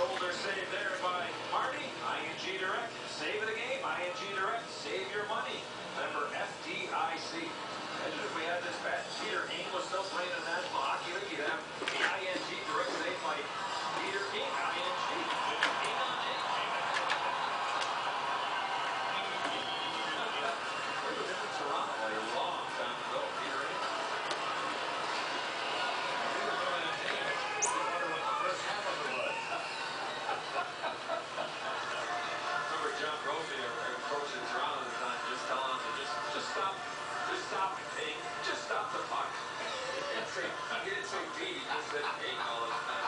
shoulder save there by Marty. ING Direct. Save of the game. ING Direct. Save your money. Member FDIC. Imagine if we had this bet. Peter Ing was still playing in the National Hockey League. You'd have the ING Direct save by Peter Ing. ING. Ing on Ing. He was in Toronto a long time ago. Peter Ing. John Brophy, our coach in Toronto at the time, just telling him to just stop it, King. Just stop the puck. He didn't say B, he just said King all the time.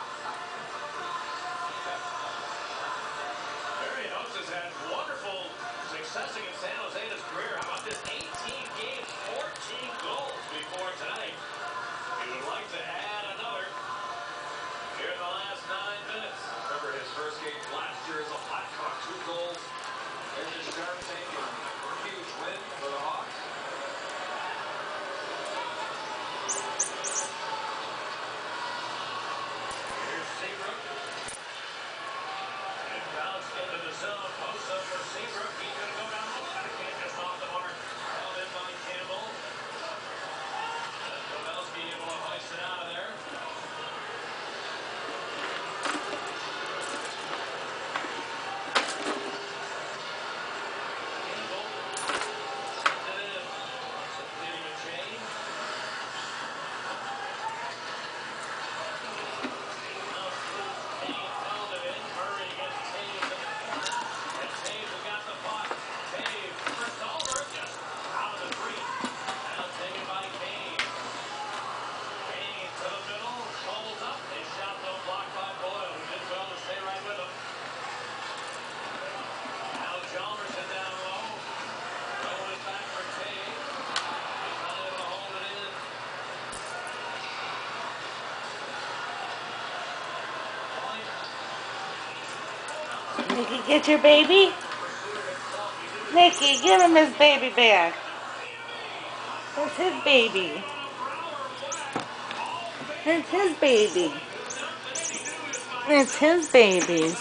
Barry Hopes has had wonderful success against San Jose in his career. How about this? 18 games, 14 goals before tonight. He would like to add another here in the last 9 minutes. Remember his first game last year as a Blackhawk, 2 goals. And the Sharks take a huge win for the Hawks. Here's Seabrook. And bounced into the zone. Post up for Seabrook. He's going to go down low. Can't just off the mark. Held in by Campbell. And Pavelski able to hoist it out of there. Nikki, get your baby. Nikki, give him his baby back. That's his baby. It's his baby. It's his baby.